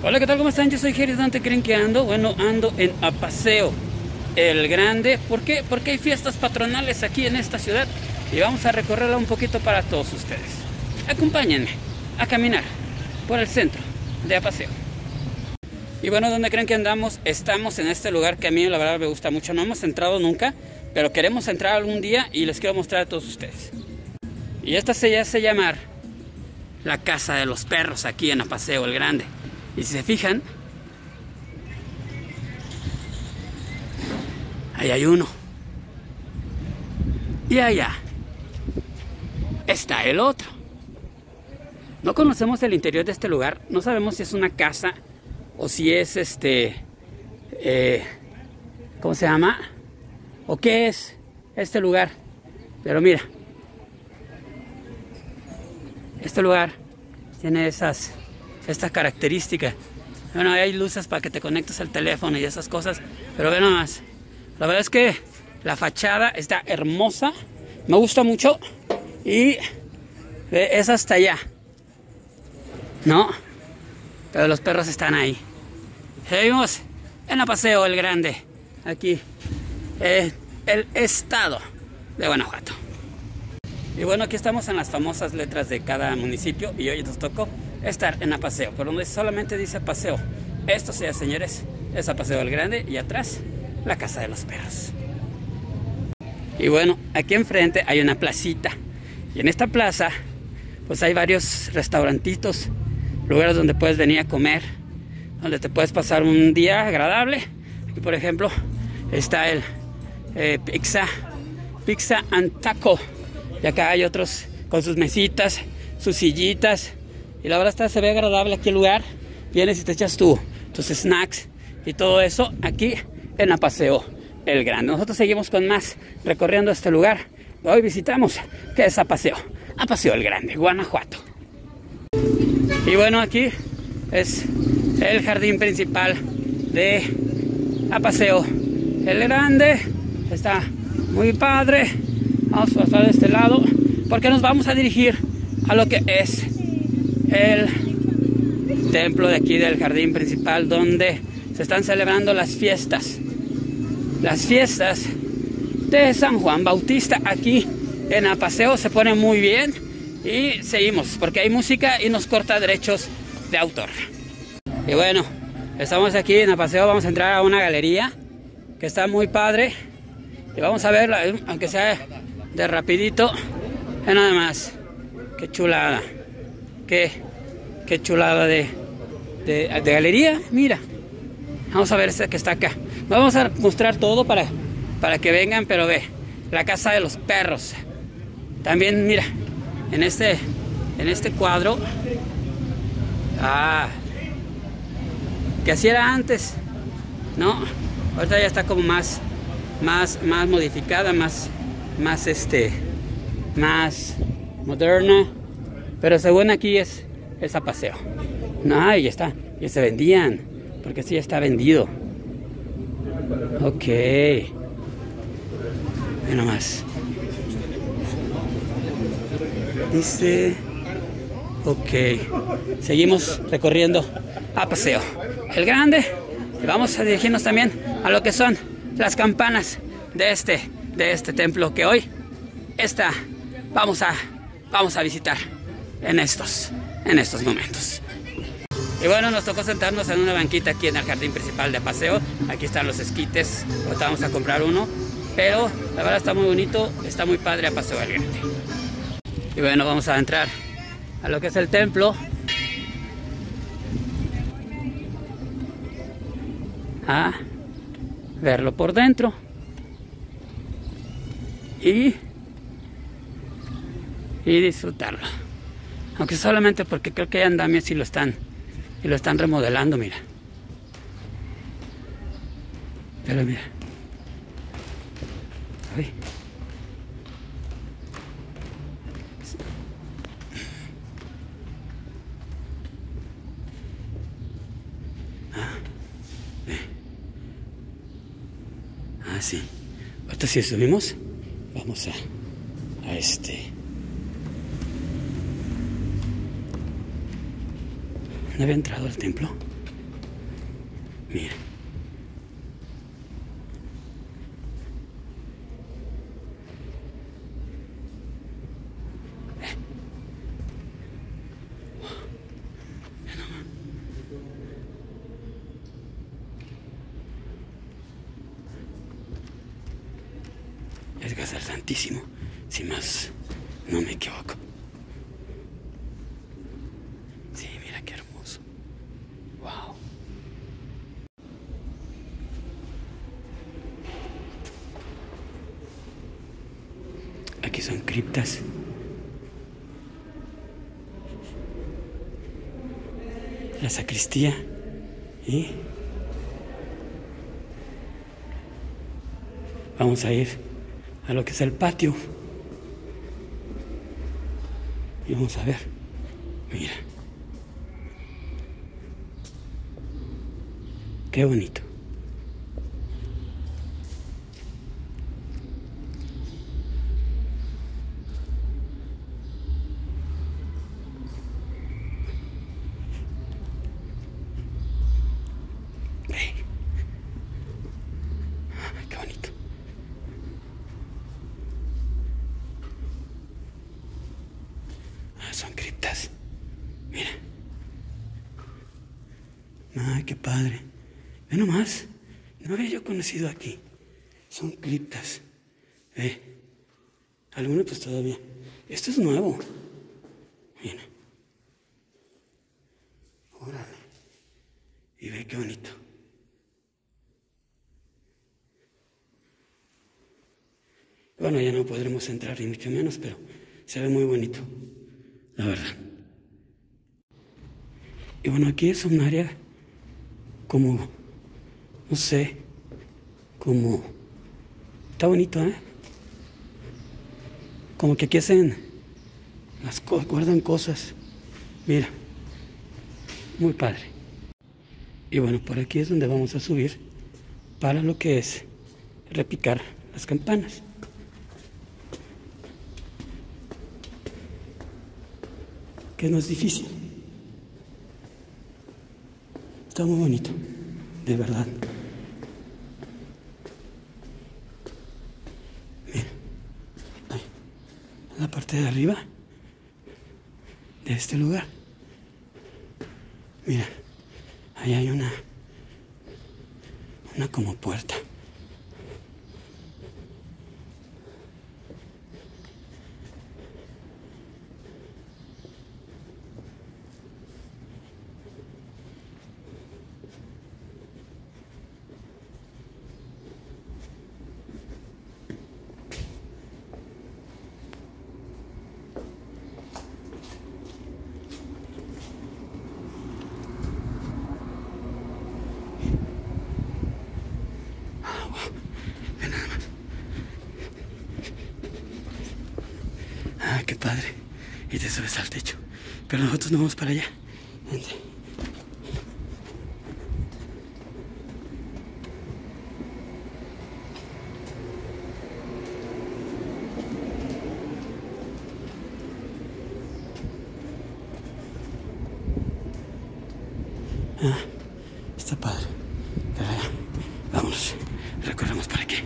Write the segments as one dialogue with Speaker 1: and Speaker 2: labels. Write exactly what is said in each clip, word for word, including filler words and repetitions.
Speaker 1: Hola, ¿qué tal? ¿Cómo están? Yo soy Jerry. ¿Dónde creen que ando? Bueno, ando en Apaseo el Grande. ¿Por qué? Porque hay fiestas patronales aquí en esta ciudad y vamos a recorrerla un poquito para todos ustedes. Acompáñenme a caminar por el centro de Apaseo. Y bueno, ¿dónde creen que andamos? Estamos en este lugar que a mí la verdad me gusta mucho. No hemos entrado nunca, pero queremos entrar algún día y les quiero mostrar a todos ustedes. Y esta se hace llamar la Casa de los Perros aquí en Apaseo el Grande. Y si se fijan, ahí hay uno. Y allá está el otro. No conocemos el interior de este lugar. No sabemos si es una casa o si es este... Eh, ¿Cómo se llama? ¿O qué es este lugar? Pero mira, este lugar tiene esas... esta característica. Bueno, hay luces para que te conectes al teléfono y esas cosas, pero ve nomás, la verdad es que la fachada está hermosa, me gusta mucho y es hasta allá, ¿no? Pero los perros están ahí. Seguimos en Apaseo el Grande, aquí eh, el estado de Guanajuato. Y bueno, aquí estamos en las famosas letras de cada municipio y hoy nos tocó estar en Apaseo, por donde solamente dice Apaseo. Esto, sea, señores, es Apaseo el Grande y atrás la Casa de los Perros. Y bueno, aquí enfrente hay una placita y en esta plaza pues hay varios restaurantitos, lugares donde puedes venir a comer, donde te puedes pasar un día agradable. Aquí por ejemplo está el eh, Pizza Pizza and Taco. Y acá hay otros con sus mesitas, sus sillitas. Y la verdad está, se ve agradable aquí el lugar. Vienes y te echas tú, tus snacks y todo eso aquí en Apaseo el Grande. Nosotros seguimos con más recorriendo este lugar. Hoy visitamos, que es Apaseo, Apaseo el Grande, Guanajuato. Y bueno, aquí es el jardín principal de Apaseo el Grande. Está muy padre. Vamos a pasar de este lado porque nos vamos a dirigir a lo que es el templo de aquí del jardín principal, donde se están celebrando las fiestas las fiestas de San Juan Bautista. Aquí en Apaseo se pone muy bien y seguimos porque hay música y nos corta derechos de autor. Y bueno, estamos aquí en Apaseo. Vamos a entrar a una galería que está muy padre y vamos a verla, aunque sea de rapidito. Es nada más, qué chulada, qué, qué chulada de, de, de galería. Mira, vamos a ver esta que está acá. Vamos a mostrar todo para, para que vengan, pero ve, la Casa de los Perros. También mira, en este, en este cuadro, ah, que así era antes, ¿no? Ahorita ya está como más, más, más modificada, más, más este, más moderna, pero según aquí es, es Apaseo. No, y ya está, ya se vendían, porque sí ya está vendido. Ok, ve nomás. Dice, ok, seguimos recorriendo Apaseo el Grande y vamos a dirigirnos también a lo que son las campanas de este, de este templo que hoy está, vamos a, vamos a visitar en estos, en estos momentos. Y bueno, nos tocó sentarnos en una banquita aquí en el jardín principal de Apaseo. Aquí están los esquites, ahorita vamos a comprar uno, pero la verdad está muy bonito, está muy padre Apaseo el Grande. Y bueno, vamos a entrar a lo que es el templo, a verlo por dentro y, y disfrutarlo, aunque solamente porque creo que hay andamios y lo están y lo están remodelando, mira. Pero mira. Uy. Ah, eh. ah, sí. Ahorita si subimos, vamos a, a este. ¿No había entrado al templo? Mira. Es Gasal Santísimo, si más no me equivoco. Sí, mira qué hermoso. Wow. Aquí son criptas. La sacristía. Y vamos a ir a lo que es el patio. Y vamos a ver. Mira. Qué bonito. Hey. Qué bonito. Ah, son criptas. Mira. Ay, qué padre. Ve nomás. No había yo conocido aquí. Son criptas. Ve. Algunos pues todavía. Esto es nuevo. Mira. Órale. Y ve qué bonito. Bueno, ya no podremos entrar ni mucho menos, pero se ve muy bonito. La verdad. Y bueno, aquí es un área como, no sé, como, está bonito, ¿eh? Como que aquí hacen, las cosas, guardan cosas. Mira, muy padre. Y bueno, por aquí es donde vamos a subir para lo que es repicar las campanas. Que no es difícil. Está muy bonito, de verdad. Mira, ahí, en la parte de arriba de este lugar. Mira, ahí hay una, una como puerta. Ah, qué padre. Y te subes al techo. Pero nosotros no vamos para allá. Vente. Ah, está padre. Pero ya, vámonos. Recorremos por aquí.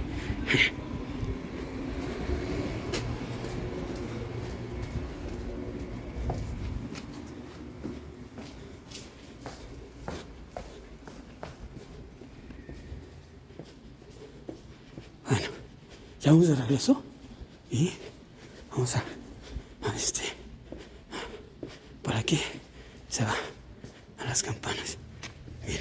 Speaker 1: Bueno, ya vamos de regreso y vamos a, a este, por aquí se va a las campanas. Mira.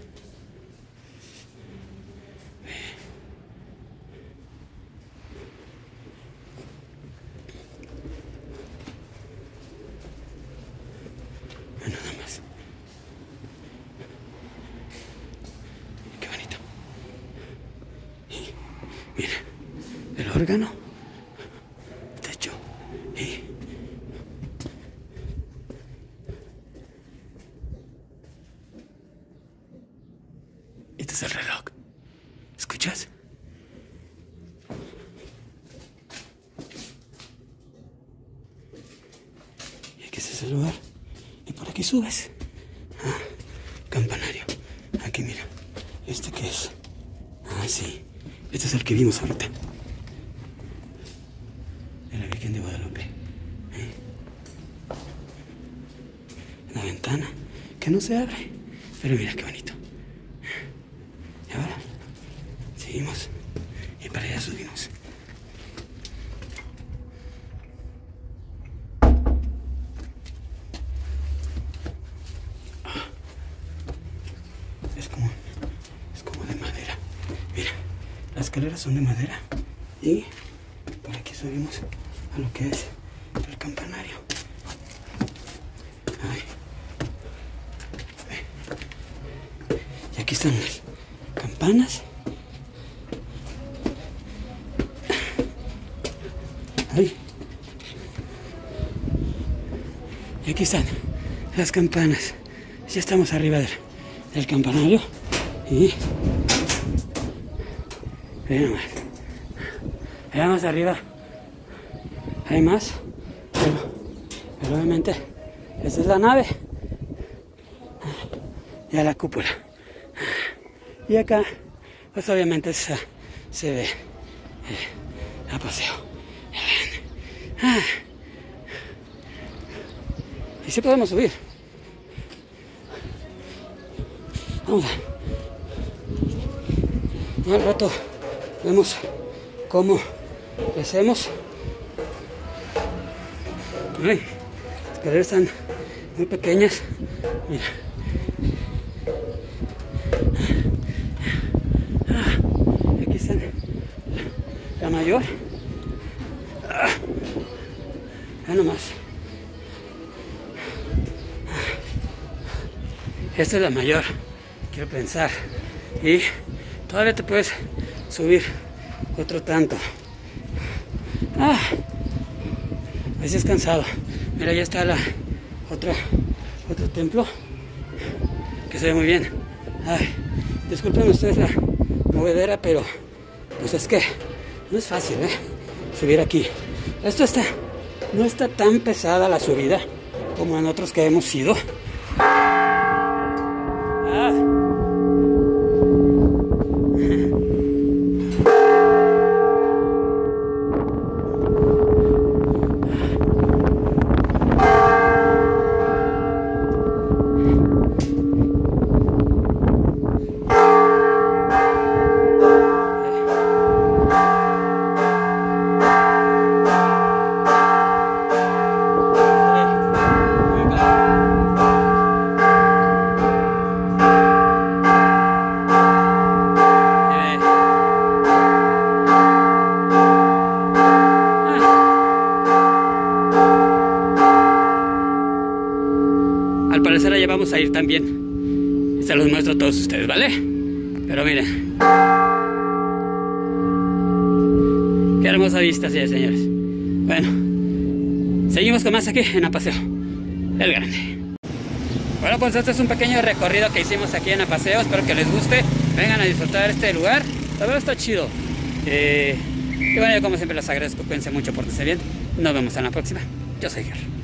Speaker 1: Bueno, nada más. Qué bonito. Y mira, el órgano, techo y este es el reloj. ¿Escuchas? Y aquí es el lugar. Y por aquí subes. Ah, campanario. Aquí mira. que vimos ahorita. De la Virgen de Guadalupe. ¿Eh? Una ventana que no se abre. Pero mira qué bonito. Y ahora seguimos y para allá subimos. Es como, es como de madera. Mira, las escaleras son de madera. Y por aquí subimos a lo que es el campanario. Ay. Y aquí están las campanas. Ay. Y aquí están las campanas. Ya estamos arriba del, del campanario. Y vean más. Vean más arriba. Hay más. Pero, pero obviamente esta es la nave. Ya la cúpula. Y acá, pues obviamente se, se ve eh, a paseo. Ah. Y sí podemos subir. Vamos a... Y al rato vemos cómo le hacemos. Ay, las escaleras están muy pequeñas. Mira. Ah, aquí están la mayor. Ah, ya nomás. Esta es la mayor, quiero pensar. Y todavía te puedes subir otro tanto. Ah, a veces es cansado. Mira, ya está la otra, otro templo que se ve muy bien. Ay, disculpen ustedes la movedera, pero pues es que no es fácil, ¿eh? Subir aquí. Esto está, no está tan pesada la subida como en otros que hemos ido. Al parecer allá vamos a ir también. Y se los muestro a todos ustedes, ¿vale? Pero miren. Qué hermosa vista, sí, señores. Bueno, seguimos con más aquí en Apaseo El Grande. Bueno, pues este es un pequeño recorrido que hicimos aquí en Apaseo. Espero que les guste. Vengan a disfrutar este lugar. La verdad está chido. Eh, y bueno, yo como siempre les agradezco. Cuídense mucho, pórtense bien. Nos vemos en la próxima. Yo soy Ger.